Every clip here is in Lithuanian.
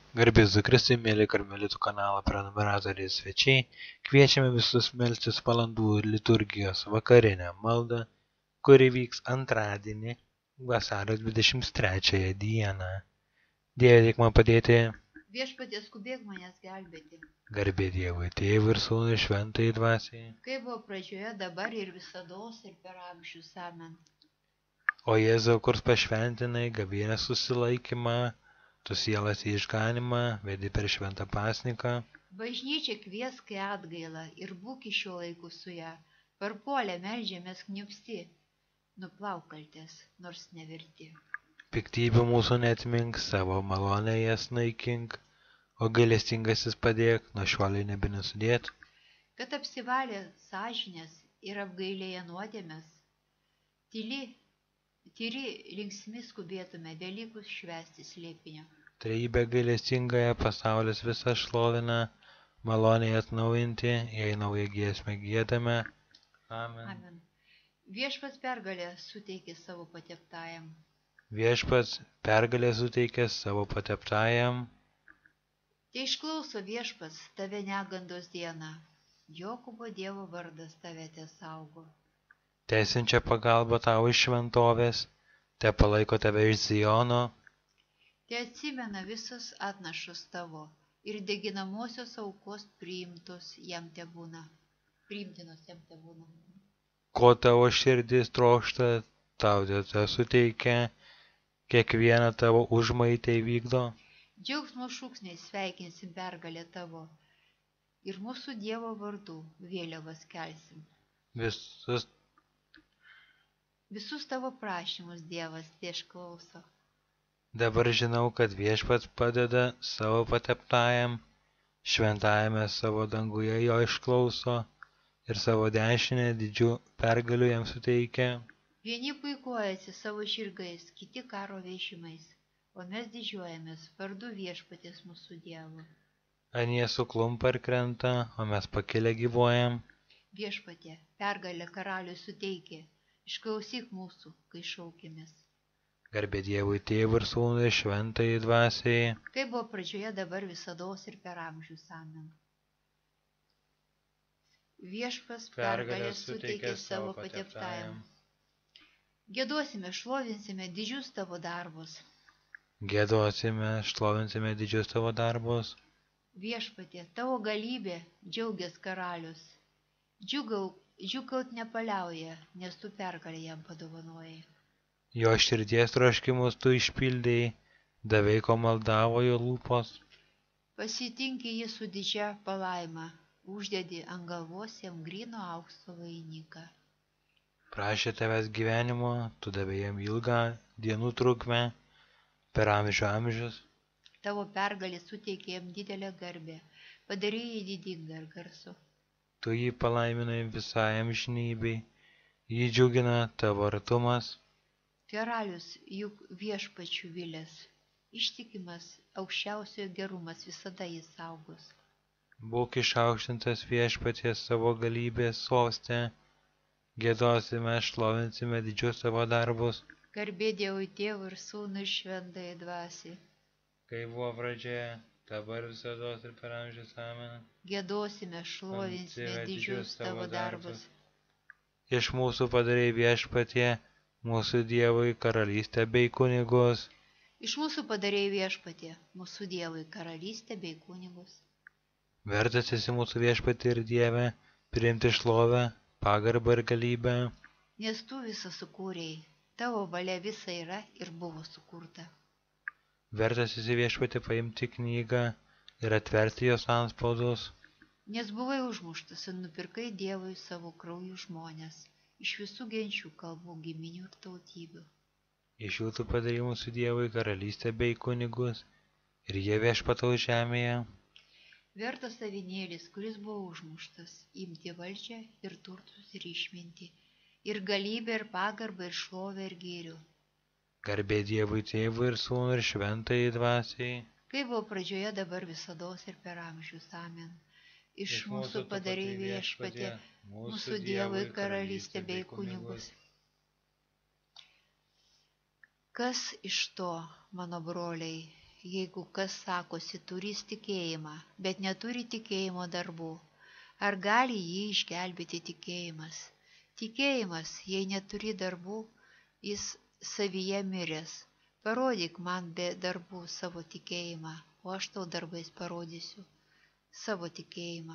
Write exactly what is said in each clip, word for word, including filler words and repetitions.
Garbės Kristui, mėly Karmelitų kanalo prenumeratoriai svečiai, kviečiame visus melstis valandų liturgijos vakarinę maldą, kuri vyks antradienį, vasario dvidešimt trečiąją dieną. Dieve, teik man padėti. Viešpatie, skubėk manęs gelbėti. Garbė Dievui, Tėvui ir Sūnui ir Šventajai Dvasiai. Kaip buvo pradžioje, dabar ir visados ir per amžius. Amen. O Jėzau, kurs pašventinai gavėnios susilaikymą, tu sielas į išganimą, vedi per šventą pasniką. Bažnyčia kviesk į atgailą ir būk iš šio laikų su ją. Parpuolę meldžiamės kniupsti, nuplauk kaltes, nors neverti. Piktybių mūsų neatmink, savo malonę jas naikink, o gailestingasis padėk, nuo šioliai nebenesudėt. Kad apsivalė sąžinės ir apgailėję nuodėmės, tyli, tyri linksmi skubėtume Velykus švęsti slėpinio. Trejybė gailestingąją pasaulis visą šlovina, maloniai atnaujinti, jei naują giesmę giedame. Amen. Amen. Viešpats pergalę suteikė savo pateptajam. Viešpats pergalę suteikė savo pateptajam. Te išklauso viešpats tave negandos dieną. Jokūbo Dievo vardas tave te saugo. Teisinčia pagalba tau iš šventovės, te palaiko tave iš Ziono. Te atsimena visus atnašus tavo ir deginamosios aukos priimtos jam te būna. Priimtinos jam te būna. Ko tavo širdis trokšta, tau te suteikia, kiekvieną tavo užmaitę įvykdo. Džiaugsmo šūksniais sveikinsim pergalę tavo ir mūsų Dievo vardu vėliavas kelsim. Visus, Visus tavo prašymus Dievas te išklauso. dabar žinau, kad viešpats padeda savo pateptajam, šventajame savo danguje jo išklauso ir savo dešinę didžių pergalių jam suteikia. Vieni puikuojasi savo žirgais, kiti karo vežimais, o mes didžiuojamės vardu viešpaties mūsų Dievo. Anie suklumpa ir krenta, o mes pakilę gyvuojam. Viešpatie, pergalę karaliui suteikė, išklausyk mūsų, kai šaukėmės. Garbė Dievui Tėvui ir Sūnui ir Šventajai Dvasiai. Kaip buvo pradžioje, dabar visados ir per amžius. Amen. Viešpas pergalę suteikė savo pateptajam. Gėduosime, šlovinsime didžius tavo darbus. Gėduosime, šlovinsime didžius tavo darbus. Viešpatie, tavo galybė, džiaugias karalius. Džiugauk, džiugaut nepaliauja, nes tu pergalę jam padovanojai. Jo širdies troškimus tu išpildėjai, davei, ko maldavo jo lūpos. Pasitinki jį su didžia palaima, uždedi ant galvos jam gryno aukso vainiką. Prašė tavęs gyvenimo, tu davei jam ilgą dienų trukmę, per amžių amžius. Tavo pergalė suteikė jam didelę garbę, padarėjai didingą ir garsu. Tu jį palaiminai visai amžinybei, jį džiugina tavo artumas. Karalius juk viešpačių vilės, ištikimas aukščiausiojo gerumas visada jis saugos. Būk išaukštintas viešpaties savo galybės soste, giedosime, šlovinsime didžius savo darbus. Garbė Dievui Tėvui ir Sūnui ir Šventajai Dvasiai. Kai buvo pradžioje, dabar visados ir per amžius. Amen. Giedosime, šlovinsime didžius tavo darbus. Iš mūsų padarei viešpatie, mūsų Dievui karalystę bei kunigus. Iš mūsų padarėjai viešpatie, mūsų Dievui karalystę bei kunigus. Vertas esi mūsų viešpatie ir Dieve, priimti šlovę, pagarbą ir galybę. Nes tu visą sukūrėjai, tavo valia visa yra ir buvo sukurta. Vertas esi viešpatie paimti knygą ir atverti jos anspaudus. Nes buvai užmuštas ir nupirkai Dievui savo krauju žmonės, iš visų genčių, kalbų, giminių ir tautybių. Iš jų tu padarai mūsų Dievui karalystę bei kunigus, ir jie viešpatau žemėje. Vertas avinėlis, kuris buvo užmuštas, imti valdžią ir turtus ir išmintį, ir galybę ir pagarbą ir šlovę ir gėrių. Garbė Dievui Tėvui ir Sūnui ir Šventajai Dvasiai. Kaip buvo pradžioje, dabar visados ir per amžius. Amen. Iš mūsų padarei viešpatie, mūsų Dievui karalystę bei kunigus. Kas iš to, mano broliai, jeigu kas sakosi turys tikėjimą, bet neturi tikėjimo darbų, ar gali jį išgelbėti tikėjimas? Tikėjimas, jei neturi darbų, jis savyje miręs. Parodyk man be darbų savo tikėjimą, o aš tau darbais parodysiu savo tikėjimą.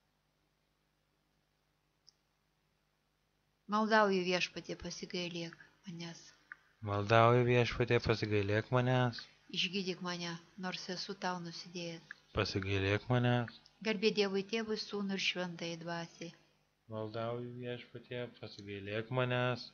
Maldauju Viešpatie, pasigailėk manęs. Maldauju Viešpatie, pasigailėk manęs. Išgydyk mane, nors esu tau nusidėjęs. Pasigailėk manęs. Garbė Dievui Tėvui, Sūnui ir Šventajai Dvasiai. Maldauju Viešpatie, pasigailėk manęs.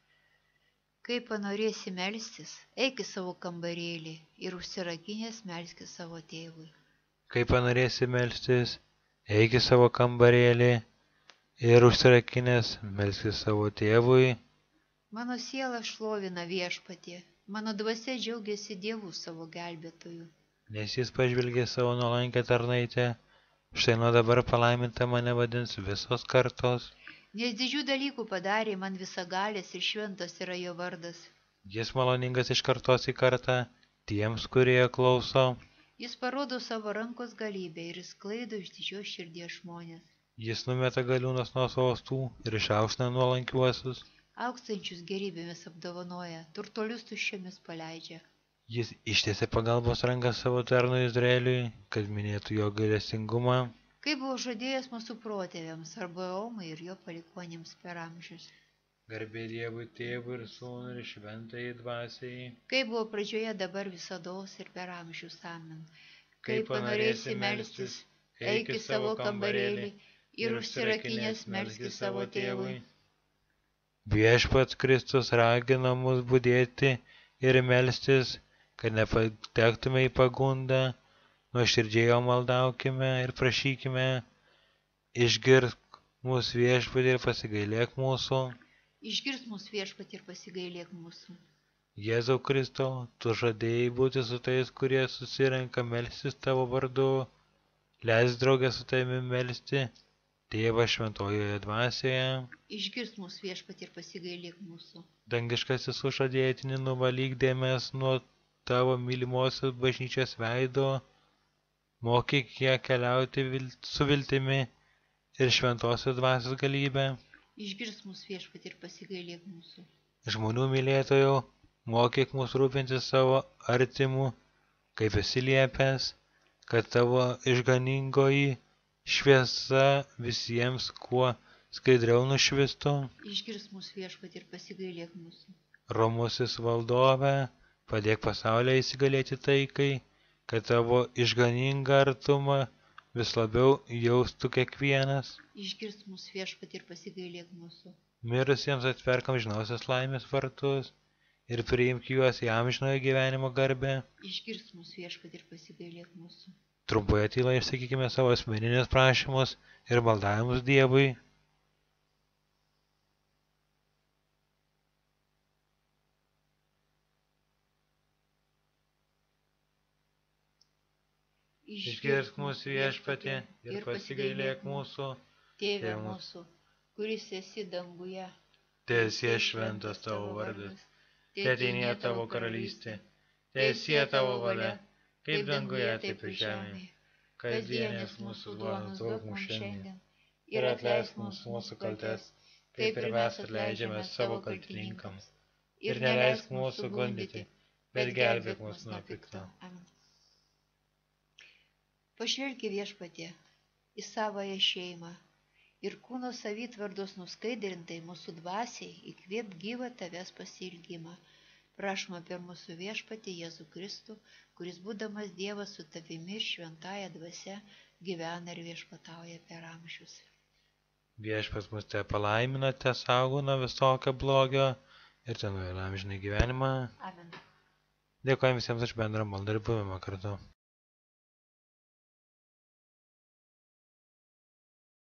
Kai panorėsi melstis, eik į savo kambarėlį ir užsirakinęs melski savo tėvui. Kai panorėsi melstis, eik į savo kambarėlį ir užsirakinęs melski savo tėvui. Mano siela šlovina Viešpatie, mano dvasia džiaugiasi Dievu savo gelbėtoju. Nes jis pažvelgė savo nuolankę tarnaitę, štai nuo dabar palaiminta mane vadins visos kartos. Nes didžių dalykų padarė man visagalės ir šventas yra jo vardas. Jis maloningas iš kartos į kartą tiems, kurie klauso. Jis parodo savo rankos galybę ir sklaido iš didžios širdies žmonės. Jis numeta galiūnas nuo sostų ir išaukština nuolankiuosius. Aukstančius gerybėmis apdovanoja, turtolius tuščiomis paleidžia. Jis ištiesė pagalbos ranką savo tarnui Izraeliui, kad minėtų jo gailestingumą. Kaip buvo žadėjęs mūsų protėviams, Abraomui ir jo palikuonėms per amžius. Garbė Dievui Tėvui ir Sūnui ir Šventajai Dvasiai. Kaip buvo pradžioje, dabar visados ir per amžius. Amen. Kai panorėsi melstis, eik į savo kambarėlį ir užsirakinęs melski savo tėvui. Viešpats Kristus ragina mus budėti ir melstis, kad nepatektume į pagundą. Nuoširdžiai jo maldaukime ir prašykime, išgirsk mūsų Viešpatie ir pasigailėk mūsų. Išgirsk mūsų Viešpatie ir pasigailėk mūsų. Jėzau Kristau, tu žadėjai būti su tais, kurie susirenka melstis tavo vardu. Leisk draugę su tavimi melsti, Tėvą šventojoje dvasioje. Išgirsk mūsų Viešpatie ir pasigailėk mūsų. Dangiškasis sužadėtinį, nuvalyk dėmes nuo tavo mylimosios bažnyčios veido. Mokyk ją keliauti su viltimi ir šventosios dvasios galybę. Išgirsk mūsų Viešpatie ir pasigailėk mūsų. Žmonių mylėtojau, mokyk mus rūpintis savo artimu, kaip esi liepęs, kad tavo išganingoji šviesa visiems kuo skaidriau nušvistų. Išgirsk mūsų Viešpatie ir pasigailėk mūsų. Romusis valdove, padėk pasaulyje įsigalėti taikai, kad tavo išganingą artumą vis labiau jaustų kiekvienas. Išgirsk mūsų Viešpatie ir pasigailėk mūsų. Mirusiems atverk amžinosios laimės vartus ir priimk juos į amžinojo gyvenimo garbę. Išgirsk mūsų Viešpatie ir pasigailėk mūsų. Trumpoje tyloje išsakykime savo asmeninius prašymus ir maldavimus Dievui. Išgirsk mūsų Viešpatie ir pasigailėk mūsų. Tėve mūsų, kuris esi danguje, teesie šventas tavo vardas, teateinie tavo karalystė, teesie tavo valia, kaip danguje, taip ir žemėje. Kasdienės mūsų duonos duok mums šiandien ir atleisk mums mūsų kaltes, kaip ir mes atleidžiame savo kaltininkams. Ir neleisk mūsų gundyti, bet gelbėk mus nuo pikto. Pažvelki Viešpatie į savąją šeimą ir kūno savitvardos nuskaidrintai mūsų dvasiai įkvėp gyvą tavęs pasilgimą. Prašoma per mūsų Viešpatį Jėzų Kristų, kuris būdamas Dievas su tavimi ir šventąja dvasia gyvena ir viešpatauja per amžius. Viešpats mus te palaimina, te saugo nuo visokio blogio ir te nuėjo amžinai gyvenimą. Amen. Dėkojame visiems už bendrą maldą ir buvimą kartu.